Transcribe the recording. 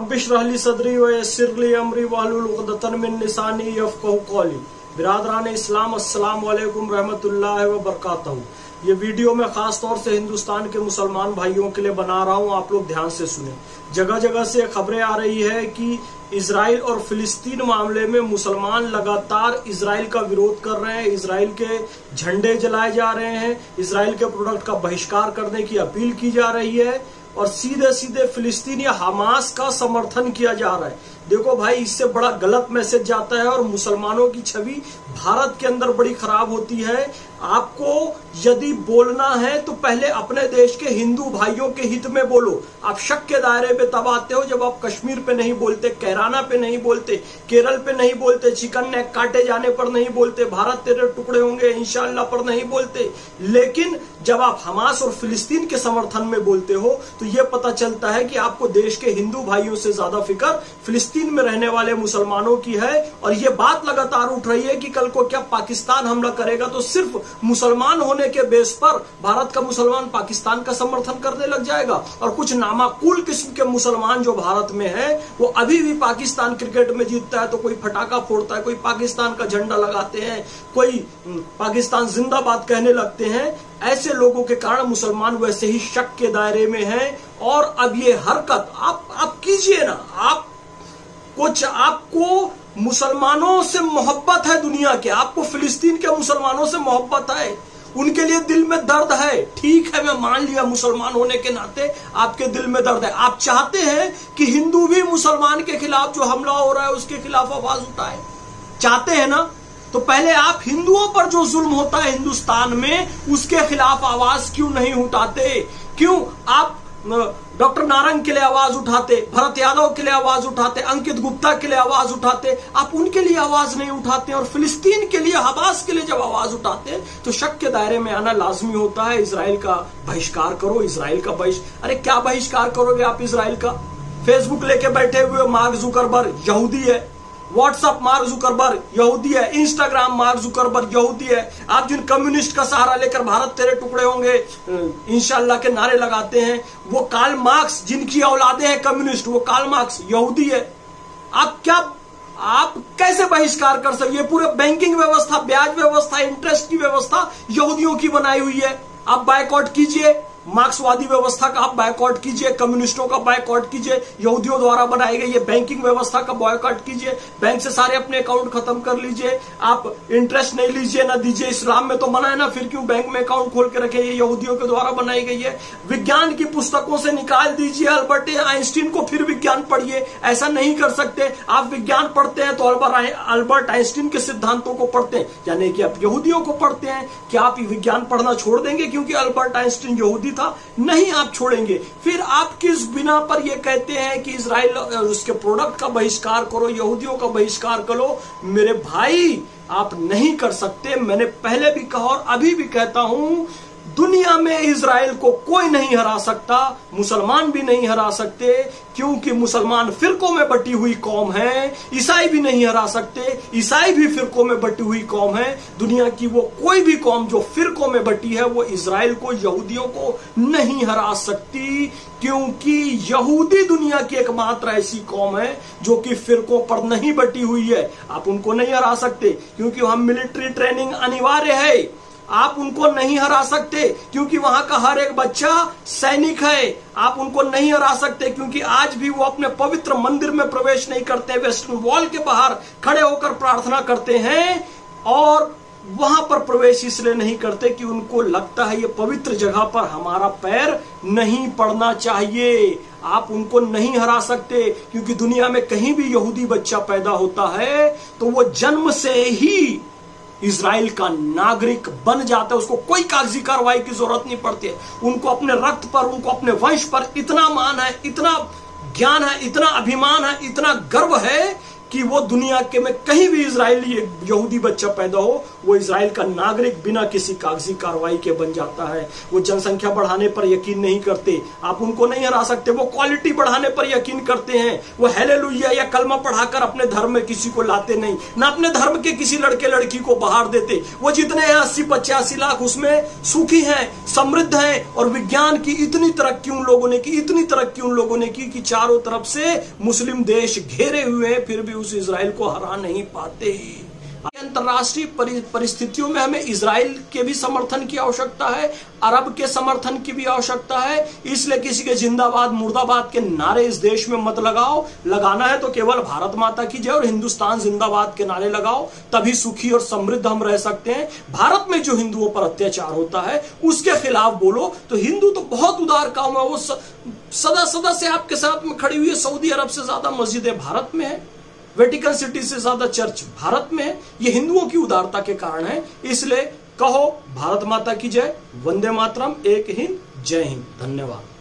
रब्बिश इश्रह ली सदरी व यस्सिर ली अमरी वहलुल उक़दतन मिन लिसानी यफ़क़हू क़ौली। बिरादरान इस्लाम, अस्सलाम वालेकुम रहमतुल्लाहि व बरकातहू। ये वीडियो मैं खास तौर से हिंदुस्तान के मुसलमान भाइयों के लिए बना रहा हूं, आप लोग ध्यान से सुने। जगह जगह से खबरें आ रही है कि इजराइल और फिलिस्तीन मामले में मुसलमान लगातार इजराइल का विरोध कर रहे हैं, इजराइल के झंडे जलाए जा रहे हैं, इजराइल के प्रोडक्ट का बहिष्कार करने की अपील की जा रही है और सीधे सीधे फिलिस्तीन या हमास का समर्थन किया जा रहा है। देखो भाई, इससे बड़ा गलत मैसेज जाता है और मुसलमानों की छवि भारत के अंदर बड़ी खराब होती है। आपको यदि बोलना है तो पहले अपने देश के हिंदू भाइयों के हित में बोलो। आप शक के दायरे में तब आते हो जब आप कश्मीर पे नहीं बोलते, कैराना पे नहीं बोलते, केरल पे नहीं बोलते, चिकन नेक काटे जाने पर नहीं बोलते, भारत तेरे टुकड़े होंगे इंशाअल्लाह पर नहीं बोलते। लेकिन जब आप हमास और फिलिस्तीन के समर्थन में बोलते हो तो यह पता चलता है कि आपको देश के हिंदू भाइयों से ज्यादा फिक्र फिलिस्तीन में रहने वाले मुसलमानों की है। और यह बात लगातार उठ रही है कि कल को क्या पाकिस्तान हमला करेगा तो सिर्फ मुसलमान होने के बेस पर भारत का मुसलमान पाकिस्तान का समर्थन करने लग जाएगा। और कुछ नामाकूल किस्म के मुसलमान जो भारत में हैं, वो अभी भी पाकिस्तान क्रिकेट में जीतता है तो कोई फटाका फोड़ता है, कोई पाकिस्तान का झंडा लगाते हैं, कोई पाकिस्तान जिंदाबाद कहने लगते हैं। ऐसे लोगों के कारण मुसलमान वैसे ही शक के दायरे में हैं। और अब ये हरकत आप कीजिए ना। आपको मुसलमानों से मोहब्बत है दुनिया के, आपको फिलिस्तीन के मुसलमानों से मोहब्बत है, उनके लिए दिल में दर्द है। ठीक है, मैं मान लिया मुसलमान होने के नाते आपके दिल में दर्द है। आप चाहते हैं कि हिंदू भी मुसलमान के खिलाफ जो हमला हो रहा है उसके खिलाफ आवाज उठाए, चाहते हैं ना? तो पहले आप हिंदुओं पर जो जुल्म होता है हिंदुस्तान में उसके खिलाफ आवाज क्यों नहीं उठाते? क्यों आप डॉक्टर नारंग के लिए आवाज उठाते, भरत यादव के लिए आवाज उठाते, अंकित गुप्ता के लिए आवाज उठाते, आप उनके लिए आवाज नहीं उठाते? और फिलिस्तीन के लिए, हमास के लिए जब आवाज उठाते तो शक के दायरे में आना लाजमी होता है। इजराइल का बहिष्कार करो, इजराइल का अरे क्या बहिष्कार करोगे आप इजराइल का? फेसबुक लेके बैठे हुए मार्क जुकरबर्ग यहूदी है, व्हाट्सएप मार्क जुकरबर्ग यहूदी है, इंस्टाग्राम मार्क जुकरबर्ग यहूदी है। आप जिन कम्युनिस्ट का सहारा लेकर भारत तेरे टुकड़े होंगे इंशाअल्लाह के नारे लगाते हैं, वो कार्ल मार्क्स, जिनकी औलादे हैं कम्युनिस्ट, वो कार्ल मार्क्स यहूदी है। आप कैसे बहिष्कार कर सकते? ये पूरे बैंकिंग व्यवस्था, ब्याज व्यवस्था, इंटरेस्ट की व्यवस्था यहूदियों की बनाई हुई है। आप बायकॉट कीजिए, मार्क्सवादी व्यवस्था का आप बायकॉट कीजिए, कम्युनिस्टों का बायकॉट कीजिए, यहूदियों द्वारा बनाई गई ये बैंकिंग व्यवस्था का बायकॉट कीजिए, बैंक से सारे अपने अकाउंट खत्म कर लीजिए, आप इंटरेस्ट नहीं लीजिए ना दीजिए। इस्लाम में तो मना है ना, फिर क्यों बैंक में अकाउंट खोल के रखे? ये यहूदियों के द्वारा बनाई गई है। विज्ञान की पुस्तकों से निकाल दीजिए अल्बर्ट आइंस्टीन को, फिर विज्ञान पढ़िए। ऐसा नहीं कर सकते। आप विज्ञान पढ़ते हैं तो अल्बर्ट आइंस्टीन के सिद्धांतों को पढ़ते हैं, यानी कि आप यहूदियों को पढ़ते हैं। क्या आप विज्ञान पढ़ना छोड़ देंगे क्योंकि अल्बर्ट आइंस्टीन यहूदी था? नहीं, आप छोड़ेंगे। फिर आप किस बिना पर यह कहते हैं कि इजराइल और उसके प्रोडक्ट का बहिष्कार करो, यहूदियों का बहिष्कार करो? मेरे भाई, आप नहीं कर सकते। मैंने पहले भी कहा और अभी भी कहता हूं, दुनिया में इजराइल को कोई नहीं हरा सकता, मुसलमान भी नहीं हरा सकते, क्योंकि मुसलमान फिरकों में बटी हुई कौम है। ईसाई भी नहीं हरा सकते, ईसाई भी फिरकों में बटी हुई कौम है। दुनिया की वो कोई भी कौम जो फिरकों में बटी है वो इजराइल को, यहूदियों को नहीं हरा सकती, क्योंकि यहूदी दुनिया की एकमात्र ऐसी कौम है जो कि फिरकों पर नहीं बटी हुई है। आप उनको नहीं हरा सकते क्योंकि वहां मिलिट्री ट्रेनिंग अनिवार्य है। आप उनको नहीं हरा सकते क्योंकि वहां का हर एक बच्चा सैनिक है। आप उनको नहीं हरा सकते क्योंकि आज भी वो अपने पवित्र मंदिर में प्रवेश नहीं करते, वेस्टर्न वॉल के बाहर खड़े होकर प्रार्थना करते हैं। और वहां पर प्रवेश इसलिए नहीं करते कि उनको लगता है ये पवित्र जगह पर हमारा पैर नहीं पड़ना चाहिए। आप उनको नहीं हरा सकते क्योंकि दुनिया में कहीं भी यहूदी बच्चा पैदा होता है तो वो जन्म से ही इजराइल का नागरिक बन जाता है। उसको कोई कागजी कार्रवाई की जरूरत नहीं पड़ती है। उनको अपने रक्त पर, उनको अपने वंश पर इतना मान है, इतना ज्ञान है, इतना अभिमान है, इतना गर्व है कि वो दुनिया के में कहीं भी इजरायली यहूदी बच्चा पैदा हो वो इजराइल का नागरिक बिना किसी कागजी कार्रवाई के बन जाता है। वो जनसंख्या बढ़ाने पर यकीन नहीं करते, आप उनको नहीं हरा सकते। वो क्वालिटी बढ़ाने पर यकीन करते हैं। वो हालेलुया या कलमा पढ़ाकर अपने धर्म में किसी को लाते नहीं, ना अपने धर्म के किसी लड़के लड़की को बाहर देते। वो जितने हैं 80-85 लाख, उसमें सुखी हैं, समृद्ध हैं, और विज्ञान की इतनी तरक्की उन लोगों ने की, इतनी तरक्की उन लोगों ने की कि चारों तरफ से मुस्लिम देश घेरे हुए हैं, फिर भी उस इजराइल को हरा नहीं पाते। अंतरराष्ट्रीय परिस्थितियों में हमें इजराइल के भी समर्थन की आवश्यकता है, अरब के समर्थन की भी आवश्यकता है। इसलिए किसी के जिंदाबाद मुर्दाबाद के नारे इस देश में मत लगाओ। लगाना है तो केवल भारत माता की जय और हिंदुस्तान जिंदाबाद के नारे लगाओ, तभी सुखी और समृद्ध हम रह सकते हैं। भारत में जो हिंदुओं पर अत्याचार होता है उसके खिलाफ बोलो। तो हिंदू तो बहुत उदार कौम है, वो सदा सदा से आपके साथ में खड़ी हुई है। सऊदी अरब से ज्यादा मस्जिदें भारत में है, वेटिकन सिटी से ज्यादा चर्च भारत में है। ये हिंदुओं की उदारता के कारण है। इसलिए कहो भारत माता की जय, वंदे मातरम, एक हिंद, जय हिंद। धन्यवाद।